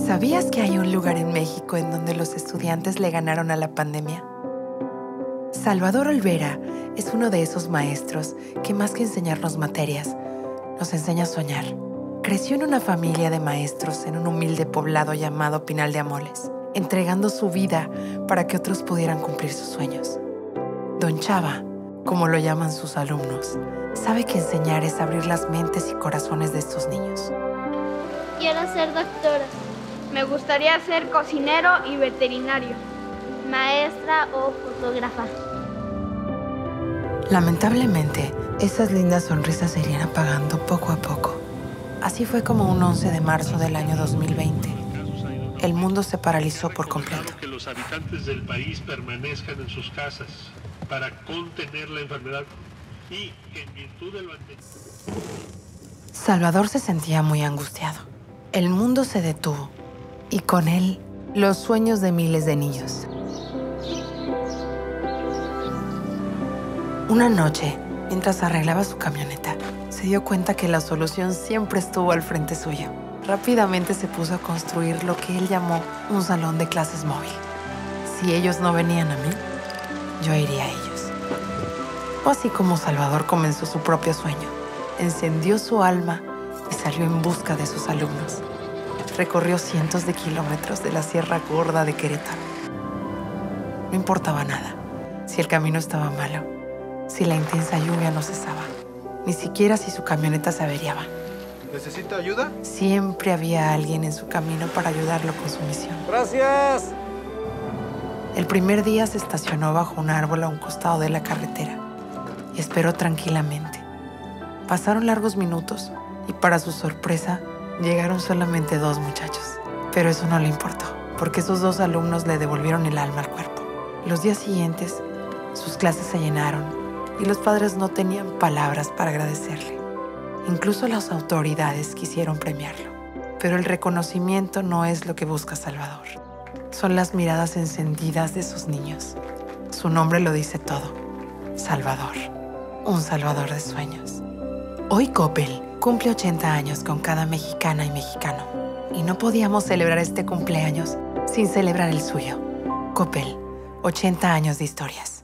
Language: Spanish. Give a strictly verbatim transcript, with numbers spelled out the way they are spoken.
¿Sabías que hay un lugar en México en donde los estudiantes le ganaron a la pandemia? Salvador Olvera es uno de esos maestros que más que enseñarnos materias, nos enseña a soñar. Creció en una familia de maestros en un humilde poblado llamado Pinal de Amoles, entregando su vida para que otros pudieran cumplir sus sueños. Don Chava, como lo llaman sus alumnos, sabe que enseñar es abrir las mentes y corazones de estos niños. Quiero ser doctora. Me gustaría ser cocinero y veterinario, maestra o fotógrafa. Lamentablemente, esas lindas sonrisas se irían apagando poco a poco. Así fue como un once de marzo del año dos mil veinte. El mundo se paralizó por completo. Que los habitantes del país permanezcan en sus casas para contener la enfermedad y que en virtud de lo anterior... Salvador se sentía muy angustiado. El mundo se detuvo y con él los sueños de miles de niños. Una noche, mientras arreglaba su camioneta, se dio cuenta que la solución siempre estuvo al frente suyo. Rápidamente se puso a construir lo que él llamó un salón de clases móvil. Si ellos no venían a mí, yo iría a ellos. Fue así como Salvador comenzó su propio sueño. Encendió su alma y salió en busca de sus alumnos. Recorrió cientos de kilómetros de la Sierra Gorda de Querétaro. No importaba nada, si el camino estaba malo, si la intensa lluvia no cesaba, ni siquiera si su camioneta se averiaba. ¿Necesita ayuda? Siempre había alguien en su camino para ayudarlo con su misión. ¡Gracias! El primer día se estacionó bajo un árbol a un costado de la carretera y esperó tranquilamente. Pasaron largos minutos y, para su sorpresa, llegaron solamente dos muchachos. Pero eso no le importó, porque esos dos alumnos le devolvieron el alma al cuerpo. Los días siguientes, sus clases se llenaron y los padres no tenían palabras para agradecerle. Incluso las autoridades quisieron premiarlo. Pero el reconocimiento no es lo que busca Salvador. Son las miradas encendidas de sus niños. Su nombre lo dice todo. Salvador. Un salvador de sueños. Hoy Coppel cumple ochenta años con cada mexicana y mexicano. Y no podíamos celebrar este cumpleaños sin celebrar el suyo. Coppel, ochenta años de historias.